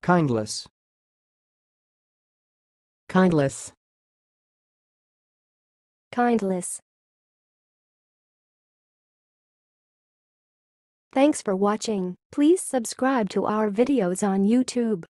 kindless, kindless, kindless. Thanks for watching. Please subscribe to our videos on YouTube.